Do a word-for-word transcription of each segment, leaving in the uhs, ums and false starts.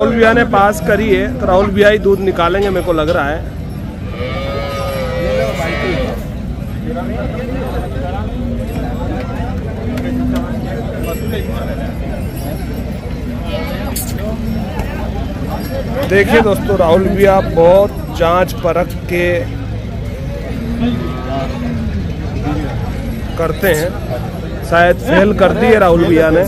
राहुल भैया ने पास करी है तो राहुल भैया ही दूध निकालेंगे मेरे को लग रहा है। देखिए दोस्तों, राहुल भैया बहुत जांच परख के करते हैं। शायद फेल कर दी है राहुल भैया ने।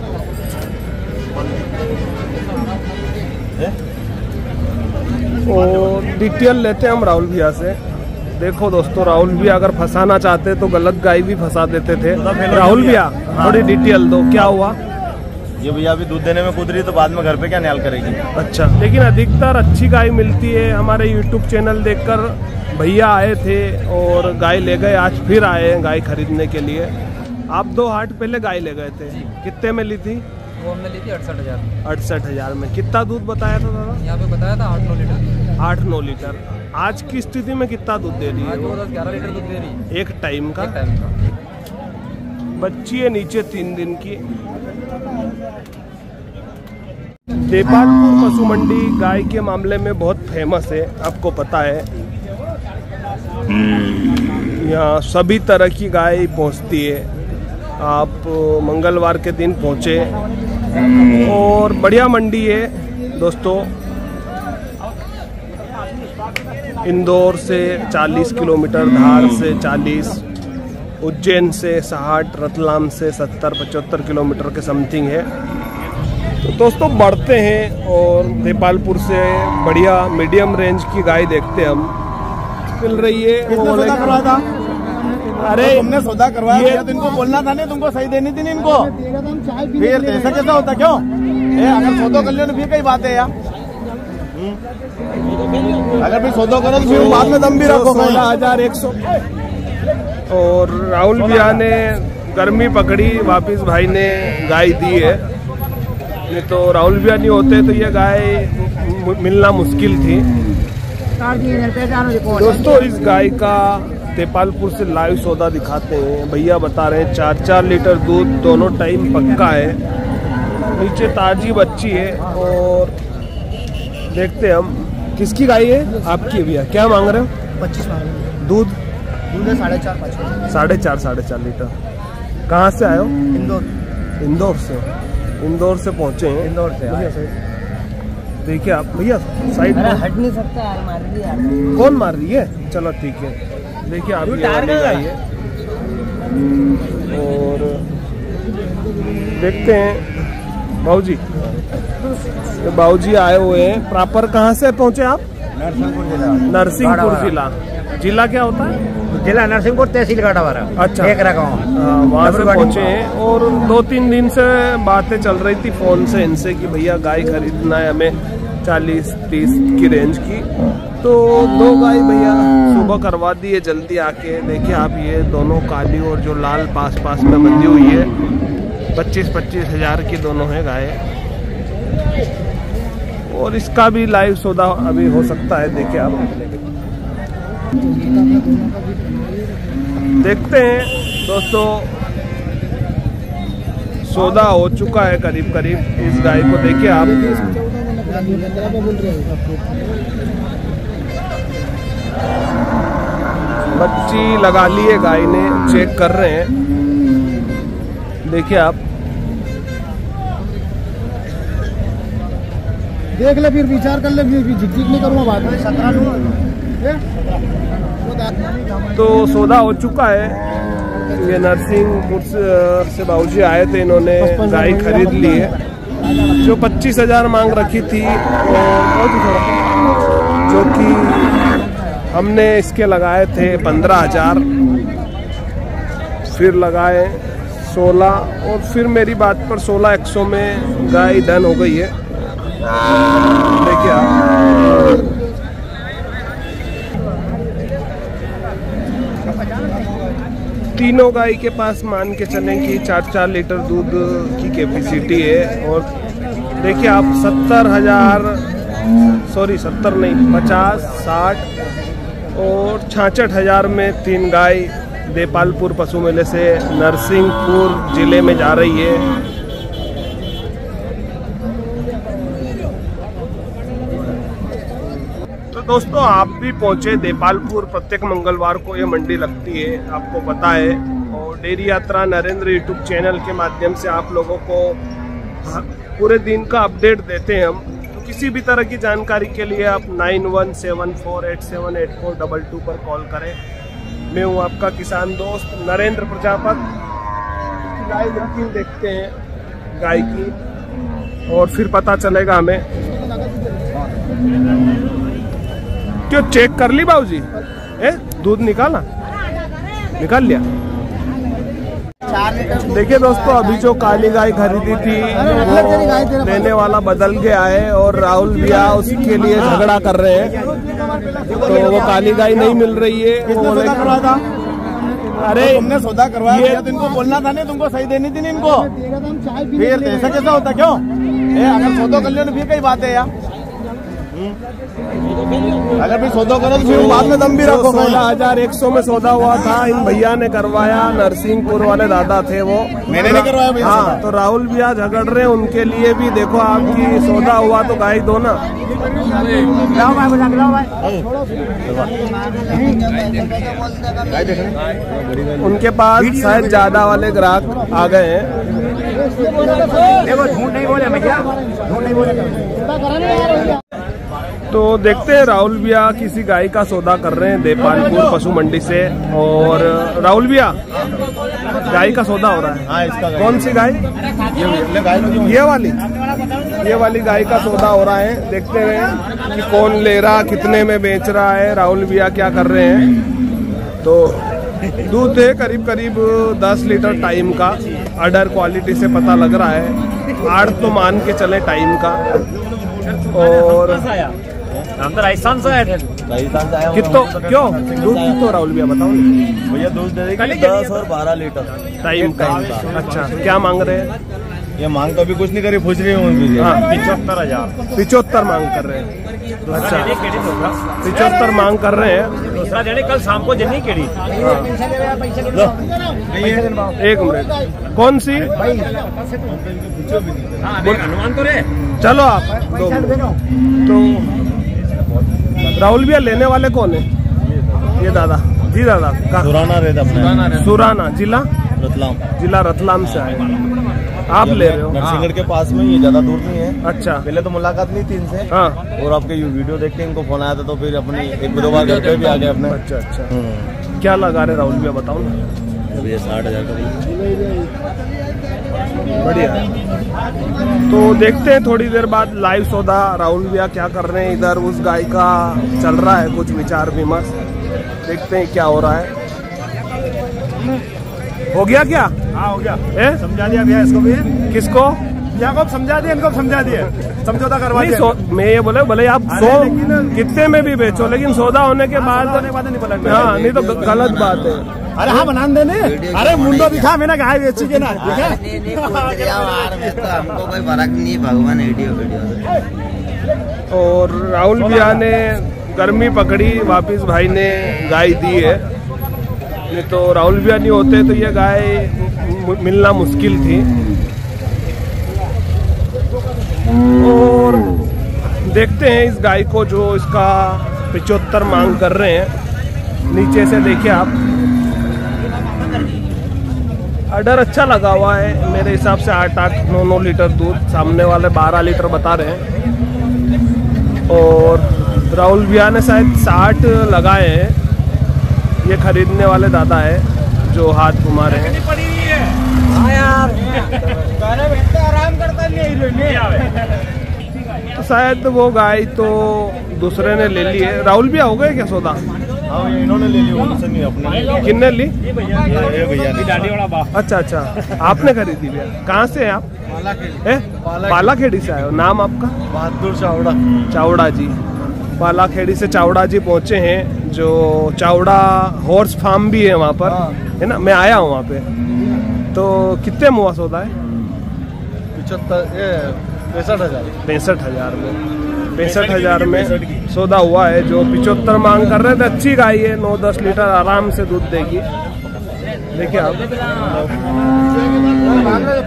और डिटेल लेते हैं हम राहुल भैया से। देखो दोस्तों, राहुल भैया अगर फंसाना चाहते तो गलत गाय भी फंसा देते थे। राहुल भैया थोड़ी डिटेल दो, क्या हुआ? ये भैया अभी दूध देने में कूद रही तो बाद में घर पे क्या न्याल करेगी। अच्छा, लेकिन अधिकतर अच्छी गाय मिलती है। हमारे यूट्यूब चैनल देखकर भैया आए थे और गाय ले गए, आज फिर आए हैं गाय खरीदने के लिए। आप दो हाट पहले गाय ले गए थे, कितने में ली थी? वो हमने ली थी अड़सठ हजार अड़सठ हजार में। कितना दूध बताया था दादा? यहाँ पे बताया था आठ नौ लीटर। आठ नौ लीटर। आज की स्थिति में कितना दूध दे रही है? आज वो दस ग्यारह लीटर दूध दे रही है एक टाइम का। एक टाइम का। बच्ची है नीचे तीन दिन की। देपालपुर पशु मंडी गाय के मामले में बहुत फेमस है, आपको पता है। यहाँ सभी तरह की गाय पहुँचती है। आप मंगलवार के दिन पहुँचे और बढ़िया मंडी है दोस्तों। इंदौर से चालीस किलोमीटर, धार से चालीस, उज्जैन से साठ, रतलाम से सत्तर पचहत्तर किलोमीटर के समथिंग है। तो दोस्तों बढ़ते हैं और देपालपुर से बढ़िया मीडियम रेंज की गाय देखते हैं हम। मिल रही है। वो सौदा करवा था? अरे तुमने सौदा करवाया ये तो इनको बोलना था नहीं, तुमको सही देनी थी नहीं इनको। फिर ऐसा कैसा होता क्यों? ए, अगर सौदा कर लियो तो फिर कई बात है यार। अगर फिर सौदा करो तो फिर बाद में दम भी रखो। सोलह हजार एक सौ। और राहुल भैया ने गर्मी पकड़ी, वापिस भाई ने गाय दी है। नहीं तो राहुल भैया नहीं होते तो ये गाय मिलना मुश्किल थी। दोस्तों इस गाय का देपालपुर से लाइव सौदा दिखाते हैं। भैया बता रहे हैं चार चार लीटर दूध दोनों टाइम पक्का है। नीचे ताजी बच्ची है और देखते हैं हम। किसकी गाय है? आपकी भैया। क्या मांग रहे हो? पच्चीस मांग रहे हैं। दूध दूध है साढ़े चार पाँच साढ़े चार साढ़े चार लीटर। कहाँ से आए हो? इंदौर। इंदौर से। इंदौर से पहुँचे हैं। इंदौर से देखिए आप भैया साइड में हट नहीं सकता यार, मार रही यार। कौन मार रही है? चलो ठीक है। देखिए आप ये वाली गाय है और देखते हैं बाबूजी। तो बाबूजी आए हुए हैं। प्रॉपर कहाँ से पहुँचे आप? नरसिंहपुर जिला। नरसिंहपुर जिला। जिला क्या होता है? जिला नरसिंहपुर, तहसील गाड़ावारा। अच्छा, एक गाँव वहाँ से पहुँचे हैं। और दो तीन दिन से बातें चल रही थी फोन से इनसे कि भैया गाय खरीदना है हमें चालीस तीस की रेंज की। तो दो गाय भैया सुबह करवा दी है जल्दी आके। देखिए आप ये दोनों काली और जो लाल पास पास में बंधी हुई है, पच्चीस पच्चीस हजार की दोनों है गाय। और इसका भी लाइव सौदा अभी हो सकता है। देखिए आप देखते हैं दोस्तों, सौदा हो चुका है करीब करीब इस गाय को। देखिए आप बच्ची लगा ली है गाय ने, चेक कर रहे हैं। देखिए आप देख ले, फिर विचार कर ले, फिर झिकझिक नहीं करूँगा बाद में। सत्रह लूँगा। तो सौदा हो चुका है। ये नरसिंहपुर से बाबूजी आए थे, इन्होंने गाय खरीद ली है जो पच्चीस हजार मांग रखी थी, जो कि हमने इसके लगाए थे पंद्रह हजार, फिर लगाए सोलह और फिर मेरी बात पर सोलह एक सौ में गाय डन हो गई है। देखिए आप तीनों गाय के पास मान के चलें कि चार चार लीटर दूध की कैपेसिटी है। और देखिए आप सत्तर हजार सॉरी सत्तर नहीं पचास साठ और छाछठ हजार में तीन गाय देपालपुर पशु मेले से नरसिंहपुर जिले में जा रही है। दोस्तों आप भी पहुंचे देपालपुर। प्रत्येक मंगलवार को ये मंडी लगती है, आपको पता है। और डेयरी यात्रा नरेंद्र यूट्यूब चैनल के माध्यम से आप लोगों को पूरे दिन का अपडेट देते हैं हम। तो किसी भी तरह की जानकारी के लिए आप nine one seven four eight seven eight four double two पर कॉल करें। मैं हूँ आपका किसान दोस्त नरेंद्र प्रजापत। गाय बुकिंग देखते हैं गाय की, और फिर पता चलेगा हमें। क्यों चेक कर ली बाबूजी? ए दूध निकाला, निकाल लिया। देखिए दोस्तों, अभी जो काली गाय खरीदी थी वो लेने वाला बदल गया है और राहुल भैया उसके लिए झगड़ा कर रहे हैं। तो वो काली गाय नहीं मिल रही है। वो बोले अरे तुमने सौदा करवाया तो इनको बोलना था नहीं, तुमको सही देनी थी नहीं इनको। फिर ऐसा कैसा होता क्यों? ए, अगर सौदा कर लियो तो फिर कई बात है यार। अगर भी सौदा करो तो फिर बाद में दम भी रखो। सोलह हजार एक सौ में सौदा हुआ था, इन भैया ने करवाया। नरसिंहपुर वाले दादा थे वो, मैंने नहीं करवाया भैया। हाँ, तो राहुल भैया झगड़ रहे हैं, उनके लिए भी देखो आपकी सौदा हुआ तो गाय दो ना। उनके पास शायद ज्यादा वाले ग्राहक आ गए हैं। झूठ नहीं बोले भैया, झूठ नहीं बोले। तो देखते हैं राहुल भैया किसी गाय का सौदा कर रहे हैं देपालपुर पशु मंडी से। और राहुल भैया गाय का सौदा हो रहा है। हाँ, इसका कौन सी गाय? ये गाय ये वाली ये वाली गाय का सौदा हो रहा है। देखते हैं कि कौन ले रहा, कितने में बेच रहा है, राहुल भैया क्या कर रहे हैं। तो दूध है करीब करीब दस लीटर टाइम का। अडर क्वालिटी से पता लग रहा है, आठ तो मान के चले टाइम का। और हम तो राजस्थान से आए थे। राजस्थान से आया हूँ। कितो क्यों दूध कितो राहुल भैया बताओ। भैया दूध दे देगी दस और बारह लीटर टाइम का। अच्छा, क्या मांग रहे हैं? ये मांग तो अभी कुछ नहीं करी, पूछ रही हूँ। हाँ, पिछहत्तर हजार पिचहत्तर मांग कर रहे हैं। अच्छा, पिचहत्तर मांग कर रहे हैं। दूसरा देने कल शाम को जन्नी केड़ी। एक मिनट, कौन सी? अनुमान तो रे। चलो आप दो। तो राहुल भैया लेने वाले कौन है? ये दादा जी। दादा का सुराना रहता अपने सुराना, जिला रतलाम। जिला रतलाम से आए आप ले रहे हो? नरसिंहगढ़ के पास में, ये ज्यादा दूर नहीं है। अच्छा, पहले तो मुलाकात नहीं थी इनसे। हाँ, और आपके वीडियो देख के इनको फोन आया था, तो फिर अपनी एक दो बार घर पे भी आ गए अपने। अच्छा अच्छा। क्या लगा रहे राहुल भैया बताओ ना। भैया साठ हजार का बढ़िया है। तो देखते हैं थोड़ी देर बाद लाइव सौदा राहुल भैया क्या कर रहे हैं। इधर उस गाय का चल रहा है कुछ विचार विमर्श, देखते हैं क्या हो रहा है। हो गया क्या? हाँ, हो गया। ए? समझा दिया भैया इसको भी। किसको? भैया को समझा दिया, इनको समझा दिया, समझौता करवा नहीं, दिया। सौ- मैं ये बोले भले आप सौ कितने में भी बेचो, लेकिन सौदा होने के बाद नहीं पलट। हाँ, नहीं तो गलत बात है। अरे हाँ, बना देने। अरे मुंडो दिखा, मैंने गाय बेची के ना। हमको कोई फर्क नहीं, भगवान वीडियो वीडियो। और राहुल भैया ने गर्मी पकड़ी, वापिस भाई ने गाय दी है। नहीं तो राहुल भैया नहीं होते तो ये गाय मिलना मुश्किल थी। और देखते हैं इस गाय को, जो इसका पिचहत्तर मांग कर रहे हैं। नीचे से देखिए आप, अडर अच्छा लगा हुआ है मेरे हिसाब से। आठ आठ नौ नौ लीटर दूध, सामने वाले बारह लीटर बता रहे हैं। और राहुल भैया ने शायद साठ लगाए हैं। ये खरीदने वाले दादा है जो हाथ घुमा रहे हैं। तो शायद वो गाय तो दूसरे ने ले ली है। राहुल भैया हो गए क्या सौदा? हाँ, इन्होंने ले ली, उनसे नहीं अपने। किन्ने ली? ये भैया ने। अच्छा अच्छा, आपने खरीदी भैया। कहाँ से हैं आप? ए? पालाखेड़ी से आए हो। नाम आपका? बहादुर चावड़ा। चावड़ा जी, पालाखेड़ी से चावड़ा जी पहुंचे हैं। जो चावड़ा हॉर्स फार्म भी है वहाँ पर, है ना? मैं आया हूँ वहाँ पे। तो कितने मुआ सौदा है? पिछहत्तर पैंसठ हजार पैंसठ हजार में पैंसठ हजार में सौदा हुआ है। जो पिचहत्तर मांग कर रहे थे, अच्छी गाय है, नौ दस लीटर आराम से दूध देगी। देखिए आप।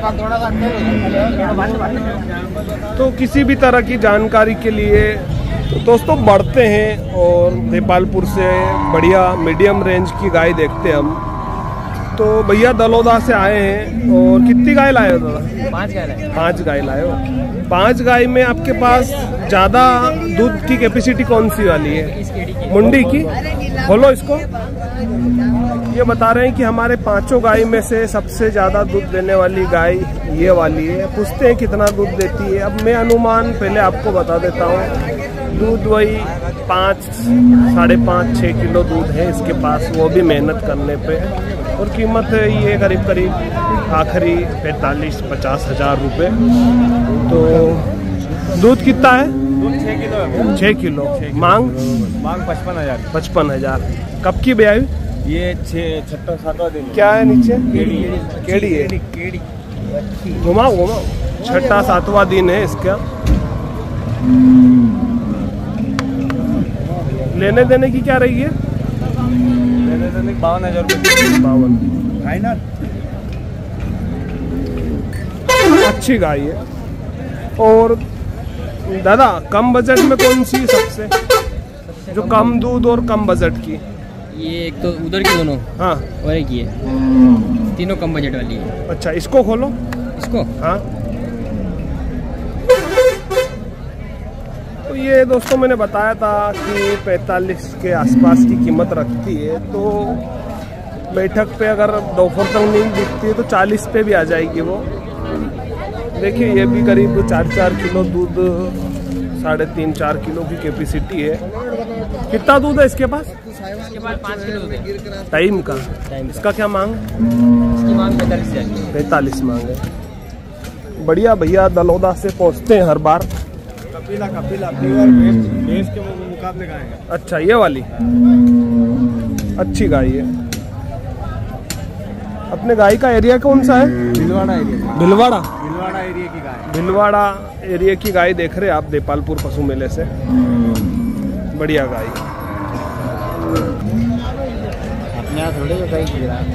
तो किसी भी तरह की जानकारी के लिए तो दोस्तों बढ़ते हैं और देपालपुर से बढ़िया मीडियम रेंज की गाय देखते हैं हम। तो भैया दलोदा से आए हैं और कितनी गाय लाए हो दादा? पांच गाय लाए। पांच गाय लाए हो। पांच गाय में आपके पास ज़्यादा दूध की कैपेसिटी कौन सी वाली है? मुंडी की। खोलो इसको। ये बता रहे हैं कि हमारे पांचों गाय में से सबसे ज़्यादा दूध देने वाली गाय ये वाली है। पूछते हैं कितना दूध देती है। अब मैं अनुमान पहले आपको बता देता हूँ। दूध वही पाँच साढ़े पाँच छः किलो दूध है इसके पास, वो भी मेहनत करने पे। और कीमत है ये करीब करीब आखिरी पैंतालीस पचास हज़ार रुपये। तो दूध कितना है? दूध छः किलो है। छः किलो। मांग मांग पचपन हजार पचपन हज़ार। कब की ब्याई? ये छः छठा सातवां दिन। क्या है नीचे? केड़ी केड़ी है। केड़ी घुमाओ घुमाओ। छठा सातवां दिन है इसका। लेने देने की क्या रही है? लेने देने बावन हजार रुपये। बावन। फाइनल अच्छी गाय है। और दादा कम बजट में कौन सी सबसे जो कम दूध और कम बजट की? ये एक तो उधर की दोनों हाँ और एक ये तीनों कम बजट वाली है। अच्छा इसको खोलो। इसको हाँ तो ये दोस्तों मैंने बताया था कि पैंतालीस के आसपास की कीमत रखती है। तो बैठक पे अगर दोपहर तक नहीं दिखती है तो चालीस पे भी आ जाएगी वो। देखिए ये भी करीब चार चार किलो दूध, साढ़े तीन चार किलो की कैपेसिटी है। कितना दूध है इसके पास? इसके बाद पाँच किलो दूध है। टाइम का। टाइम का। इसका क्या मांग? इसकी मांग पैंतालीस हज़ार। पैंतालीस मांग है। बढ़िया भैया दलोदा से पहुँचते हैं हर बार। Kapila Kapila pure base base के मुकाबले गाय है। अच्छा ये वाली अच्छी गाय है। अपने गाय का एरिया कौन सा है? भिलवाड़ा एरिया। भिलवाड़ा। भिलवाड़ा एरिया की गाय। भिलवाड़ा एरिया की गाय देख रहे हैं आप देपालपुर पशु मेले से। बढ़िया गाय। अपने यहाँ थोड़े जो गाय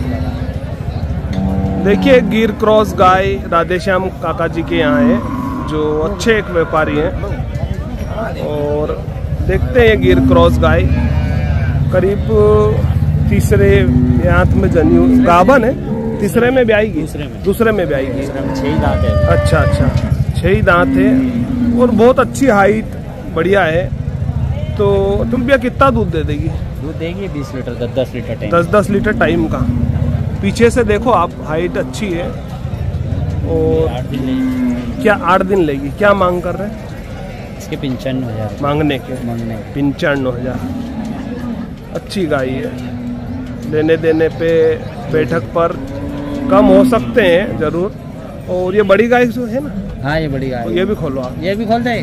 देखिए गिर क्रॉस गाय राधेश्याम काका जी के यहाँ है जो अच्छे एक व्यापारी हैं। और देखते हैं गिर क्रॉस गाय करीब तीसरे हाथ में जनी हुई गाभन है। तीसरे में ब्याएगी? दूसरे में। दूसरे में ब्याएगी। छह ही दांत है। अच्छा अच्छा छह ही दांत है और बहुत अच्छी हाइट बढ़िया है। तो तुम भैया कितना दूध दे देगी? दूध देगी बीस लीटर दस दस लीटर टाइम। दस दस लीटर टाइम का। पीछे से देखो आप हाइट अच्छी है। और आठ दिन नहीं। क्या आठ दिन लेगी? क्या मांग कर रहे हैं? इसके पंचानवे हजार मांगने के मांगने पंचानवे हजार। अच्छी गाय है। लेने देने पे बैठक पर कम हो सकते हैं जरूर। और ये बड़ी गाय जो है ना? हाँ ये बड़ी गाय। ये भी खोलो आप। ये भी खोल दे।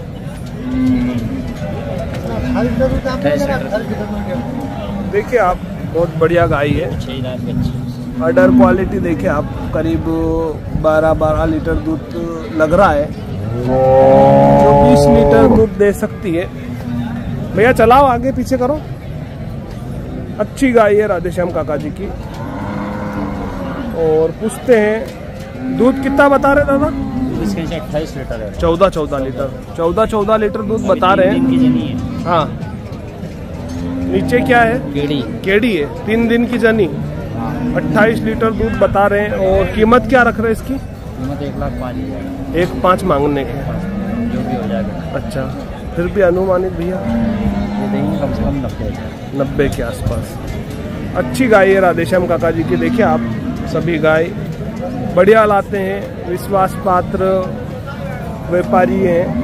देखिए आप बहुत बढ़िया गाय है। छह दांत बच्ची। अडर क्वालिटी देखिए आप। करीब बारह बारह लीटर दूध लग रहा है जो बीस लीटर दूध दे सकती है। भैया चलाओ आगे पीछे करो। अच्छी गाय है राधेश्याम काका जी की। और पूछते हैं दूध कितना बता रहे दादा? इसके नीचे अट्ठाईस लीटर है। चौदह चौदह लीटर चौदह चौदह लीटर दूध बता रहे दिन की हैं। जनी है। हाँ नीचे क्या है? केड़ी। केड़ी है। तीन दिन की जनी। अट्ठाईस लीटर दूध बता रहे हैं। और कीमत क्या रख रहे हैं इसकी? कीमत एक लाख पाँच हजार। एक पाँच मांगने के। जो भी हो जाएगा। अच्छा फिर भी अनुमानित भैया ये देंगे कम से कम नब्बे हजार। नब्बे के आसपास। अच्छी गाय है राधेश्याम काका जी की। देखिए आप सभी गाय बढ़िया लाते हैं। विश्वास पात्र व्यापारी हैं।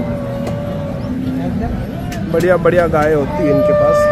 बढ़िया बढ़िया गाय होती है इनके पास।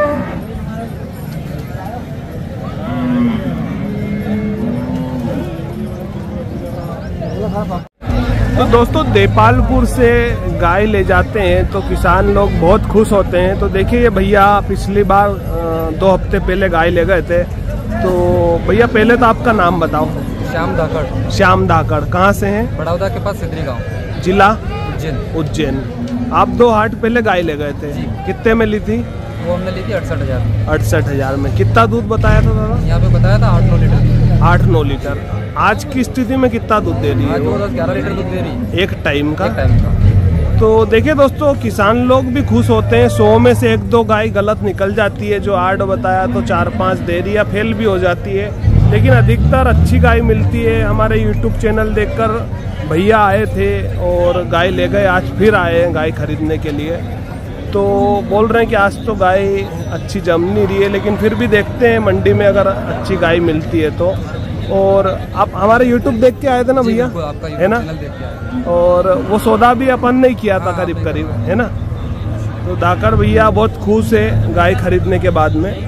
तो दोस्तों देपालपुर से गाय ले जाते हैं तो किसान लोग बहुत खुश होते हैं। तो देखिए ये भैया पिछली बार दो हफ्ते पहले गाय ले गए थे। तो भैया पहले तो आपका नाम बताओ। श्याम धाकड़। श्याम धाकड़। कहाँ से हैं? बड़ौदा के पास सिद्धरी गांव। जिला उज्जैन। उज्जैन। आप दो हाट पहले गाय ले गए थे। कितने में ली थी? वो हमने ली थी अड़सठ हजार। अड़सठ हजार में। कितना दूध बताया था दादा? यहाँ पे बताया था आठ नौ लीटर। आठ नौ लीटर। आज की स्थिति में कितना दूध दे रही है? आज वो दस ग्यारह लीटर दूध दे रही है एक टाइम का। एक टाइम का। तो देखिए दोस्तों, किसान लोग भी खुश होते हैं। सौ में से एक दो गाय गलत निकल जाती है, जो आठ बताया तो चार पांच दे रही या फेल भी हो जाती है, लेकिन अधिकतर अच्छी गाय मिलती है। हमारे यूट्यूब चैनल देखकर भैया आए थे और गाय ले गए, आज फिर आए हैं गाय खरीदने के लिए। तो बोल रहे हैं कि आज तो गाय अच्छी जम नहीं रही है, लेकिन फिर भी देखते हैं मंडी में अगर अच्छी गाय मिलती है तो। और आप हमारे यूट्यूब देख के आए थे ना भैया, है ना? और वो सौदा भी अपन ने किया था करीब करीब, है ना? तो धाकड़ भैया बहुत खुश है गाय खरीदने के बाद में।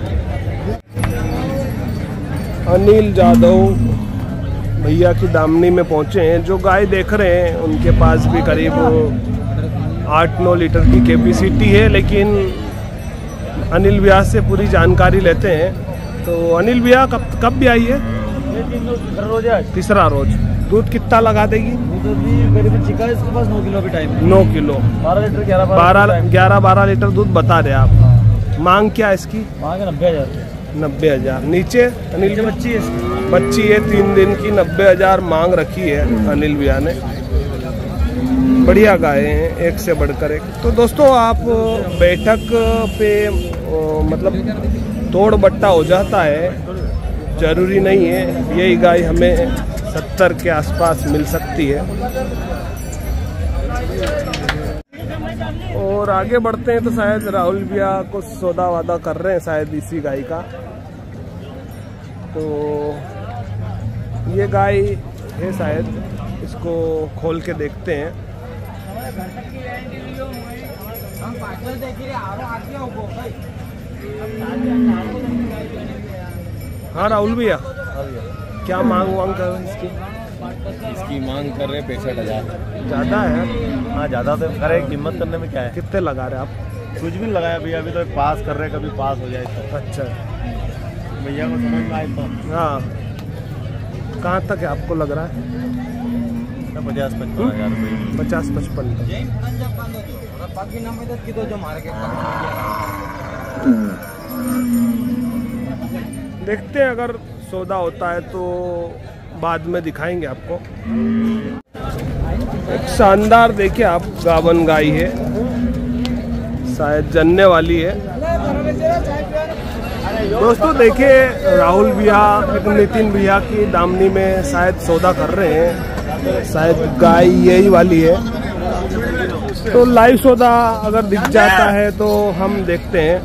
अनिल जादव भैया की दामनी में पहुंचे हैं। जो गाय देख रहे हैं उनके पास भी करीब आठ नौ लीटर की कैपेसिटी है, लेकिन अनिल भैया से पूरी जानकारी लेते हैं। तो अनिल भैया कब कब भी आई है? तीसरा रोज। दूध कितना लगा देगी? इसके पास नौ किलो भी टाइम नौ किलो बारह लीटर ग्यारह बारह ग्यारह बारह लीटर दूध बता रहे आप। मांग क्या इसकी? मांगे नब्बे हजार नब्बे हजार नीचे अनिल नीचे बच्ची है बच्ची है तीन दिन की, नब्बे हजार मांग रखी है अनिल भैया ने। बढ़िया गाय हैं, एक से बढ़कर एक। तो दोस्तों, आप बैठक पे मतलब तोड़ बट्टा हो जाता है, जरूरी नहीं है यही गाय हमें सत्तर के आसपास मिल सकती है। और आगे बढ़ते हैं तो शायद राहुल भैया कुछ सौदा वादा कर रहे हैं शायद इसी गाय का। तो ये गाय है शायद, इसको खोल के देखते हैं। हाँ राहुल भैया, क्या मांग वांग कर रहे हैं इसकी? इसकी मांग कर रहे पैंसठ हजार। ज्यादा है? हाँ ज्यादा तो करे, कीमत करने में क्या है। कितने लगा रहे आप? कुछ भी नहीं लगाया भैया, अभी तो पास कर रहे, कभी पास हो जाए तो। अच्छा, भैया को समझ में आए तो। हाँ, कहाँ तक है आपको लग रहा है? पचास पचपन हजार रुपये पचास पचपन देखते हैं, अगर सौदा होता है तो बाद में दिखाएंगे आपको। एक शानदार देखिए आप, गावन गाय है, शायद जनने वाली है। दोस्तों देखिए, राहुल भैया नितिन भैया की दामनी में शायद सौदा कर रहे हैं, शायद गाय यही वाली है। तो लाइव सौदा अगर दिख जाता है तो हम देखते हैं।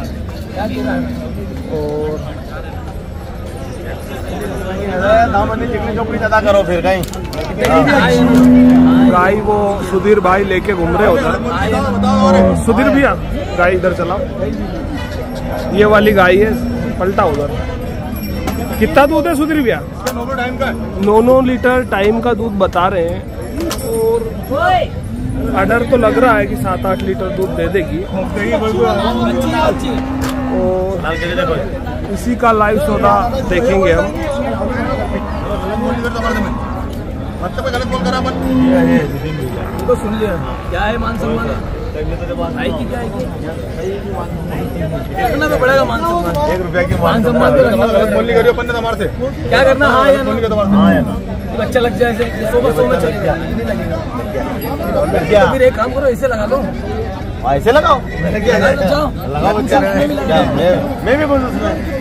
और ज्यादा करो फिर कहीं। गाय वो सुधीर भाई लेके घूम रहे उधर। सुधीर भैया गाय इधर चलाओ, ये वाली गाय है, पलटा उधर। कितना दूध है सुधीर भैया? नौ नौ लीटर टाइम का दूध बता रहे हैं। और ऑर्डर तो लग रहा है कि सात आठ लीटर दूध दे देगी। और इसी का लाइव सौदा देखेंगे हम। तो सुन लिया क्या है मान सम्मान आएगी क्या आएगी कितना में पड़ेगा मान सम्मान? एक रुपया की मान सम्मान बोली करियो पंडित हमारे से क्या करना? हाँ या ना? हाँ या ना? अच्छा लग जाए सौ में सौ में चले जाए, फिर एक काम करो, ऐसे लगा लो। ऐसे लगाओ, जाओ लगाओ बच्चा। मैं भी बोल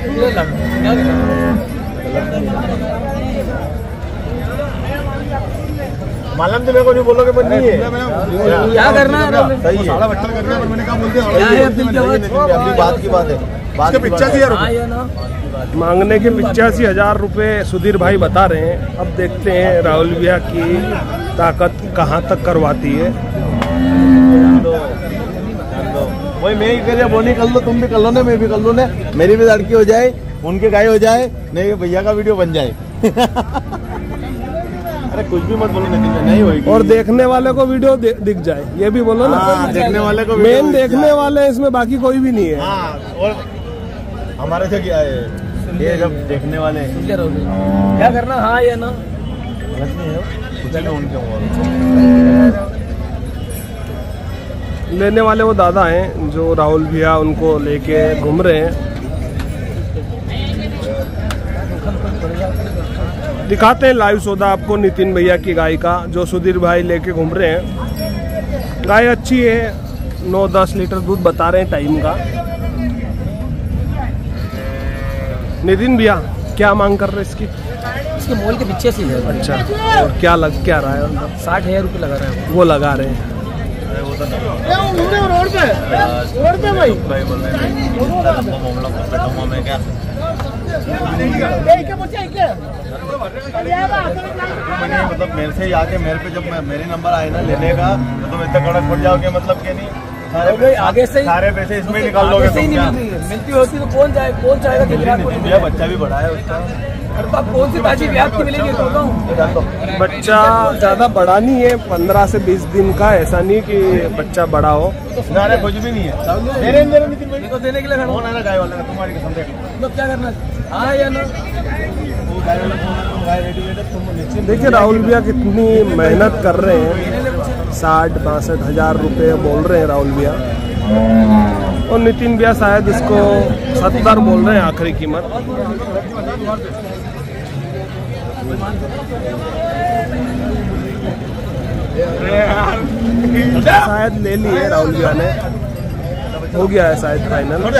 मालूम तो मेरे को नहीं बोलोगे, पर नहीं है। क्या करना है? सही है, सारा बच्चा कर रहा है, मैंने कहा बोलते हैं अपनी बात की बात है। बात के पिचासी हजार मांगने के पिचासी हजार रुपये सुधीर भाई बता रहे हैं। अब देखते हैं राहुल भैया की ताकत कहाँ तक करवाती है। वही मैं ही कर वो नहीं कर लो, तुम भी कर लो ना, मैं भी कर लो ना, मेरी भी लड़की हो जाए, उनके गाय हो जाए, नहीं भैया का वीडियो बन जाए। अरे कुछ भी मत बोलो, नहीं होगी। और देखने वाले को वीडियो दिख जाए, ये भी बोलो ना। हाँ, देखने वाले को मेन देखने वाले हैं इसमें, बाकी कोई भी नहीं है। हाँ, और हमारे से क्या है, ये जब देखने वाले क्या करना? हाँ या ना? गलत नहीं है, कुछ नहीं उनके। लेने वाले वो दादा हैं जो राहुल भैया उनको लेके घूम रहे हैं। दिखाते हैं लाइव सौदा आपको नितिन भैया की गाय का, जो सुधीर भाई लेके घूम रहे हैं। गाय अच्छी है, नौ दस लीटर दूध बता रहे हैं टाइम का। नितिन भैया क्या मांग कर रहे हैं इसकी? इसके मोल के पीछे से है। अच्छा, और क्या लग क्या रहा है? साठ हजार रुपये लगा रहे हैं वो लगा रहे हैं। रोड पे रोड पे भाई मतलब मेरे से ही आके मेरे पे जब मेरे नंबर आए ना लेने का तो तुम इतना कड़क पड़ जाओगे, मतलब कि नहीं सारे आगे से सारे पैसे इसमें निकाल लोगे तुम क्या? मिलती होती तो कौन जाए कौन चाहेगा कि विराट कोहली भैया बच्चा भी बड़ा है उसका। अरे तो कौन सी ताजी विराट की मिलेगी बोलता हूँ। बच्चा ज़्यादा बड़ा नहीं है, पंद्रह से बीस दिन का, ऐसा नहीं कि बच्चा बड़ा हो। अरे कुछ भी नहीं है। मेरे मेरे नितिन भाई को देने के लिए कौन है ना गाय वाला का, तुम्हारी कसम देख तो क्या करना हाँ या ना। वो गाय वाला तुम गाय रेडी है तुम निश्चित। देखिए राहुल भैया कितनी मेहनत कर रहे हैं, साठ बासठ हजार रुपये बोल रहे हैं राहुल भैया, और नितिन भैया शायद इसको सत्तर बोल रहे हैं आखिरी कीमत। शायद ले लिए राहुल भैया ने, हो गया है शायद फाइनल।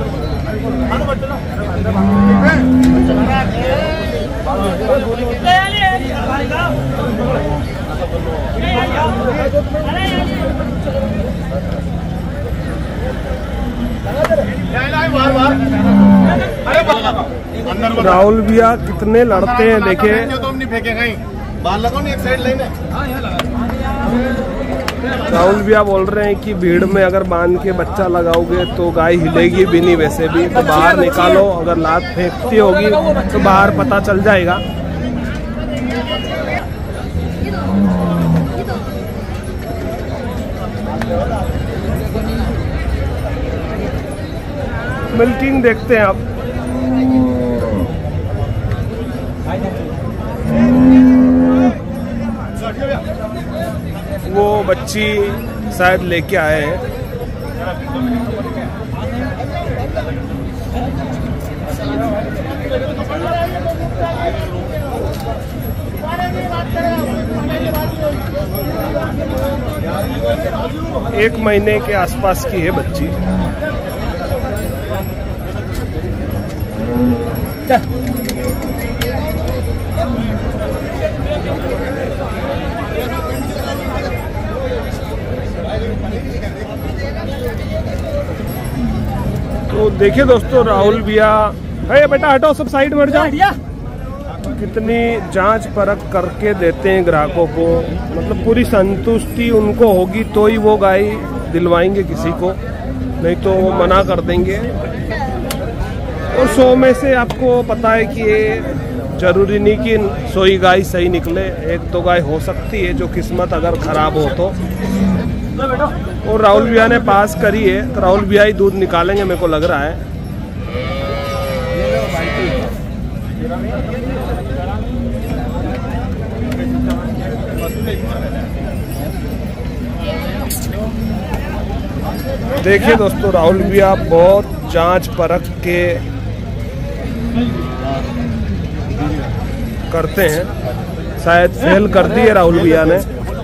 राहुल भैया कितने लड़ते हैं देखे। तुम नहीं फेंके कहीं बाल लगाओ नहीं, एक साइड लेने। राहुल भैया बोल रहे हैं कि भीड़ में अगर बांध के बच्चा लगाओगे तो गाय हिलेगी भी नहीं, वैसे भी तो बाहर निकालो, अगर लात फेंकती होगी तो बाहर पता चल जाएगा। मिल्किंग देखते हैं अब। वो बच्ची शायद लेके आए हैं। एक महीने के आसपास की है बच्ची। तो देखिए दोस्तों राहुल भैया, अरे बेटा हटो सब साइड में जाओ। कितनी जांच परख करके देते हैं ग्राहकों को, मतलब पूरी संतुष्टि उनको होगी तो ही वो गाय दिलवाएंगे किसी को, नहीं तो वो मना कर देंगे। और सौ में से आपको पता है कि ये जरूरी नहीं कि सौ ही गाय सही निकले, एक तो गाय हो सकती है जो किस्मत अगर खराब हो तो। और राहुल भैया ने पास करी है तो राहुल भैया ही दूध निकालेंगे मेरे को लग रहा है। देखिए दोस्तों राहुल भैया बहुत जांच परख के करते हैं, शायद फेल कर दी है राहुल भैया ने।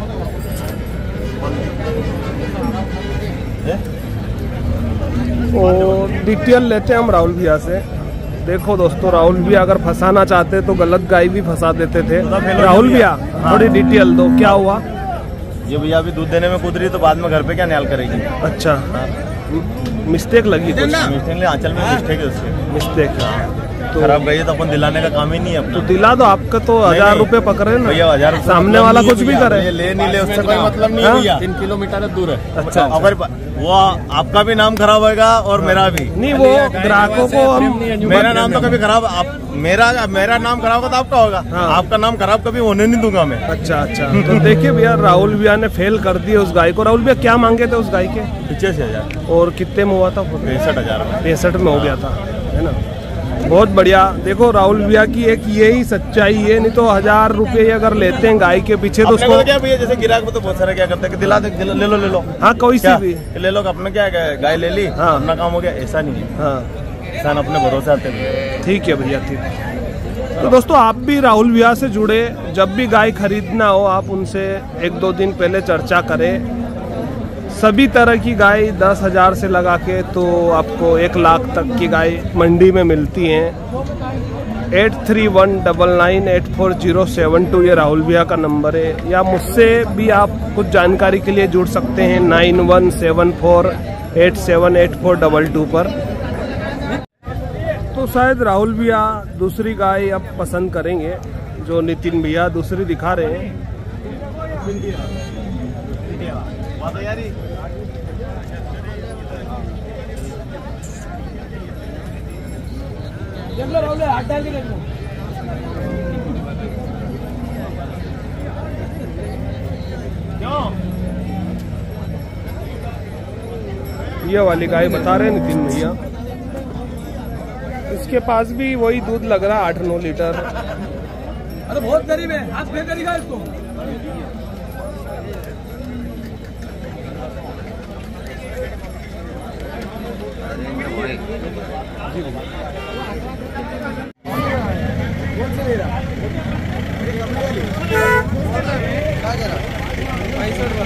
और डिटेल लेते हैं हम राहुल भैया से। देखो दोस्तों राहुल भैया अगर फंसाना चाहते तो गलत गाय भी फंसा देते थे। राहुल भैया थोड़ी डिटेल दो, क्या हुआ? ये भैया अभी दूध देने में कूद रही तो बाद में घर पे क्या न्याल करेगी? अच्छा, मिस्टेक लगी कुछ? मिस्टेक आंचल में मिस्टेक है उससे। मिस्टेक तो खराब गई तो अपन दिलाने का काम ही नहीं है अपना। तो दिला दो, आपका तो हजार रुपए पकड़े ना भैया, हजार सामने वाला कुछ भी करे, ये ले नहीं ले उससे कोई मतलब नहीं है भैया। तीन किलोमीटर दूर है। अच्छा, अगर वो आपका भी नाम खराब होगा और मेरा भी नहीं, वो ग्राहकों को हम मेरा नाम तो कभी खराब आप मेरा मेरा नाम खराब होगा तो आपका होगा। हाँ। आपका नाम खराब कभी होने नहीं दूंगा मैं। अच्छा अच्छा, तो देखिए भैया राहुल भैया ने फेल कर दिया उस गाय को। राहुल भैया क्या मांगे थे उस गाय के? पचासी हजार। और कितने में हुआ था? पैंसठ हजार पैंसठ में हो गया था, है ना। बहुत बढ़िया। देखो राहुल भैया की एक यही सच्चाई है, नहीं तो हजार रुपये अगर लेते हैं गाय के पीछे तो उसको क्या भैया, जैसे गिराक में तो बहुत सारे क्या करते हैं कि दिला दे, ले लो ले लो। हाँ कोई सी भी ले लो, अपना क्या है गाय ले ली, हाँ अपना काम हो गया, ऐसा नहीं है। हाँ इंसान अपने भरोसे आते हैं। ठीक है भैया, ठीक। तो दोस्तों आप भी राहुल भैया से जुड़े, जब भी गाय खरीदना हो आप उनसे एक दो दिन पहले चर्चा करें, सभी तरह की गाय दस हज़ार से लगा के तो आपको एक लाख तक की गाय मंडी में मिलती हैं। Eight three one double nine eight four zero seven two ये राहुल भैया का नंबर है, या मुझसे भी आप कुछ जानकारी के लिए जुड़ सकते हैं nine one seven four eight seven eight four double two पर। तो शायद राहुल भैया दूसरी गाय अब पसंद करेंगे, जो नितिन भैया दूसरी दिखा रहे हैं। ये वाली गाय बता रहे हैं नितिन भैया, इसके पास भी वही दूध लग रहा है आठ नौ लीटर। अरे बहुत गरीब है, हाथ फेंक करेगा इसको। पैंसठ